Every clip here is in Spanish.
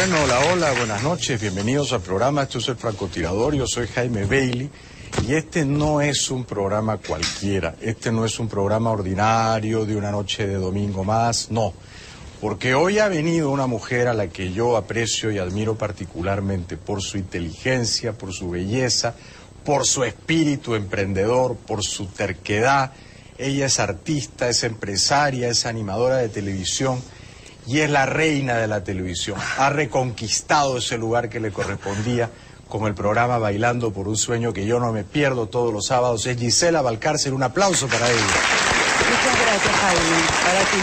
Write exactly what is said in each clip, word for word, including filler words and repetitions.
Bueno, hola, hola, buenas noches, bienvenidos al programa. Esto es El Francotirador, yo soy Jaime Bailey y este no es un programa cualquiera, este no es un programa ordinario de una noche de domingo más, no, porque hoy ha venido una mujer a la que yo aprecio y admiro particularmente por su inteligencia, por su belleza, por su espíritu emprendedor, por su terquedad. Ella es artista, es empresaria, es animadora de televisión y es la reina de la televisión. Ha reconquistado ese lugar que le correspondía con el programa Bailando por un Sueño, que yo no me pierdo todos los sábados. Es Gisela Valcárcel. Un aplauso para ella. Muchas gracias, Jaime. Para ti.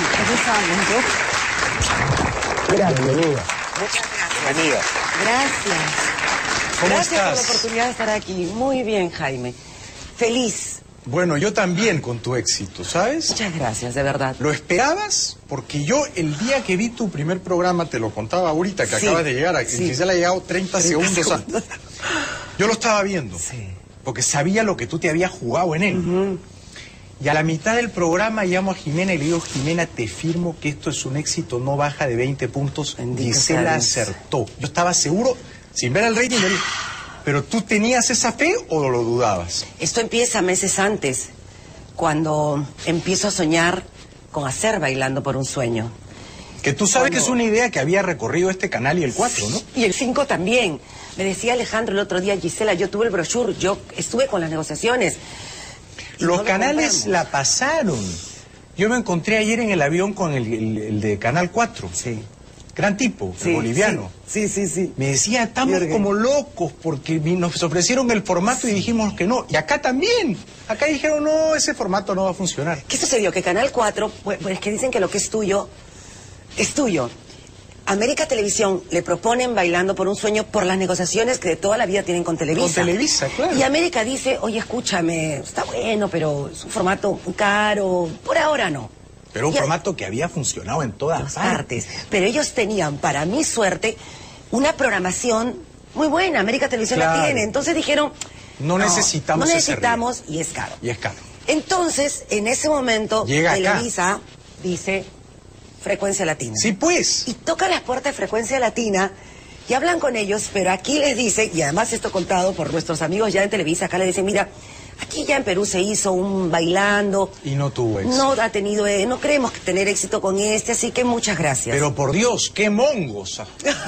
Feliz año. Bienvenida. Muchas gracias. Bienvenida. Gracias. ¿Cómo gracias estás? por la oportunidad de estar aquí. Muy bien, Jaime. Feliz. Bueno, yo también con tu éxito, ¿sabes? Muchas gracias, de verdad. ¿Lo esperabas? Porque yo el día que vi tu primer programa, te lo contaba ahorita, que Sí, acabas de llegar, aquí sí. Gisela ha llegado treinta segundos antes. Yo lo estaba viendo, Sí. porque sabía lo que tú te habías jugado en él. Uh-huh. Y a la mitad del programa llamo a Jimena y le digo, Jimena, te firmo que esto es un éxito, no baja de veinte puntos. Bendito Gisela sea Dios. acertó. Yo estaba seguro, sin ver el rating, le dije, ¿pero tú tenías esa fe o lo dudabas? Esto empieza meses antes, cuando empiezo a soñar con hacer Bailando por un Sueño. Que tú sabes Cuando- que es una idea que había recorrido este canal y el cuatro, ¿no? Y el cinco también. Me decía Alejandro el otro día, Gisela, yo tuve el brochure, yo estuve con las negociaciones. Y Los no lo canales compramos. la pasaron. Yo me encontré ayer en el avión con el, el- el de Canal cuatro. Sí. Gran tipo, el Sí, boliviano. Sí, sí, sí. Me decía, estamos Jorge. como locos porque vi- nos ofrecieron el formato y dijimos que no. Y acá también. Acá dijeron, no, ese formato no va a funcionar. ¿Qué sucedió? Que Canal cuatro, pues, pues es que dicen que lo que es tuyo, es tuyo. América Televisión le proponen Bailando por un Sueño por las negociaciones que de toda la vida tienen con Televisa. Con Televisa, claro. Y América dice, oye, escúchame, está bueno, pero es un formato caro, por ahora no. Pero un Y a- formato que había funcionado en todas Todas partes. partes. Pero ellos tenían, para mi suerte, una programación muy buena. América Televisión Claro. la tiene. Entonces dijeron, No necesitamos No ese necesitamos y es caro. Y es caro. Entonces, en ese momento, Llega acá. Televisa dice Frecuencia Latina. Sí, pues. Y toca las puertas de Frecuencia Latina y hablan con ellos, pero aquí les dicen, y además esto contado por nuestros amigos ya en Televisa, acá les dicen, mira, aquí ya en Perú se hizo un Bailando, Y no tuvo éxito. no ha tenido, eh, no creemos que tener éxito con este, así que muchas gracias. Pero por Dios, qué mongos.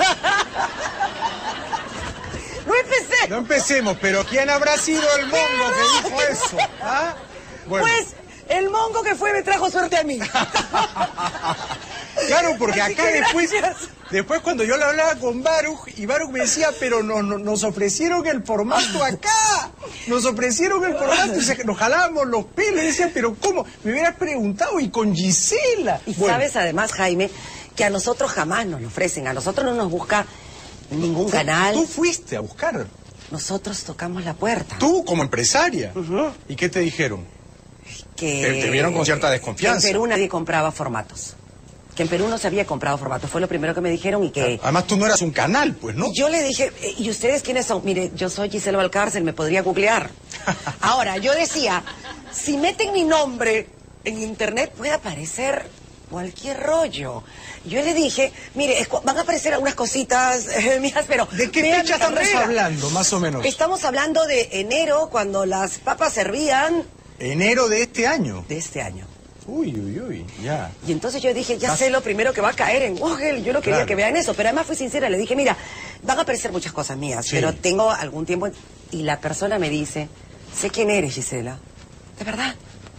No empecé. No empecemos, pero ¿quién habrá sido el mongo que dijo eso? ¿Ah? Bueno. Pues el mongo que fue me trajo suerte a mí. Claro, porque Así acá que después, gracias. después cuando yo le hablaba con Baruch, y Baruch me decía, pero no, no- nos ofrecieron el formato acá, nos ofrecieron el formato, y se- nos jalábamos los pelos, y decía, pero ¿cómo? Me hubieras preguntado, y con Gisela. Y Bueno, sabes además, Jaime, que a nosotros jamás nos lo ofrecen, a nosotros no nos busca ningún canal, tú fuiste a buscar, nosotros tocamos la puerta. tú como empresaria. Ujú. ¿Y qué te dijeron? Que, Te- te vieron con cierta desconfianza. Que en Perú nadie compraba formatos. Que en Perú no se había comprado formatos. Fue lo primero que me dijeron y que... Además tú no eras un canal, pues, ¿no? Y yo le dije, eh, ¿y ustedes quiénes son? Mire, yo soy Gisela Valcárcel, me podría googlear. Ahora, yo decía, si meten mi nombre en internet puede aparecer cualquier rollo. Yo le dije, mire, es cu- van a aparecer algunas cositas eh, mías, pero... ¿De qué vean fecha mi estamos carrera. hablando, más o menos? Estamos hablando de enero, cuando las papas servían Enero de este año. de este año. Uy, uy, uy, ya. Y entonces yo dije, ya Vas- sé lo primero que va a caer en Google. Yo no quería Claro. que vean eso, pero además fui sincera. Le dije, mira, van a aparecer muchas cosas mías, Sí. pero tengo algún tiempo... en-". Y la persona me dice, sé quién eres, Gisela. ¿De verdad?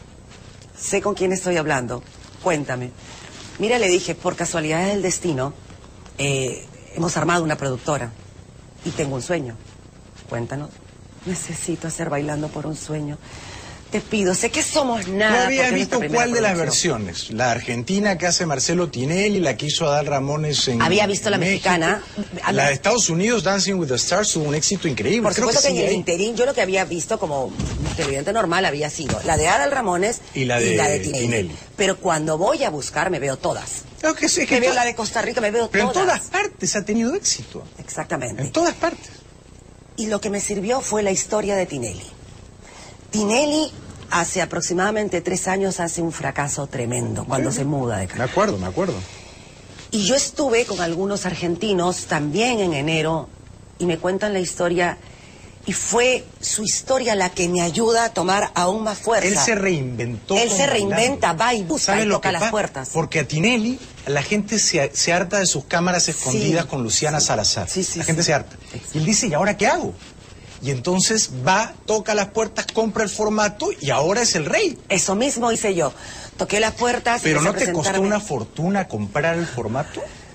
Sé con quién estoy hablando. Cuéntame. Mira, le dije, por casualidad del destino, eh, hemos armado una productora y tengo un sueño. Cuéntanos. Necesito hacer Bailando por un Sueño. Te pido, sé que somos nada. ¿No habías porque es visto nuestra primera cuál de las producción. versiones? La argentina que hace Marcelo Tinelli, la que hizo Adal Ramones en Había visto la México. mexicana. La de Estados Unidos, Dancing with the Stars, tuvo un éxito increíble. Por Creo supuesto que, sí, en el ¿eh? interín yo lo que había visto como televidente normal había sido la de Adal Ramones Y la de Tinelli. Tinelli. Pero cuando voy a buscar me veo todas. Claro que sí, es que Me veo to- la de Costa Rica, me veo Pero en todas. todas partes ha tenido éxito. Exactamente. En todas partes. Y lo que me sirvió fue la historia de Tinelli. Tinelli hace aproximadamente tres años hace un fracaso tremendo cuando Sí. se muda de Me Caracas. acuerdo, me acuerdo. Y yo estuve con algunos argentinos también en enero y me cuentan la historia y fue su historia la que me ayuda a tomar aún más fuerza. Él se reinventó. Él se reinventa, va y busca y toca las puertas. Porque a Tinelli la gente se, se harta de sus cámaras escondidas Sí, con Luciana sí. Salazar. Sí, sí, la gente sí. se harta. Y él dice, ¿y ahora qué hago? Y entonces va, toca las puertas, compra el formato y ahora es el rey. Eso mismo hice yo. Toqué las puertas. Pero empecé ¿no a te costó presentarme. una fortuna comprar el formato?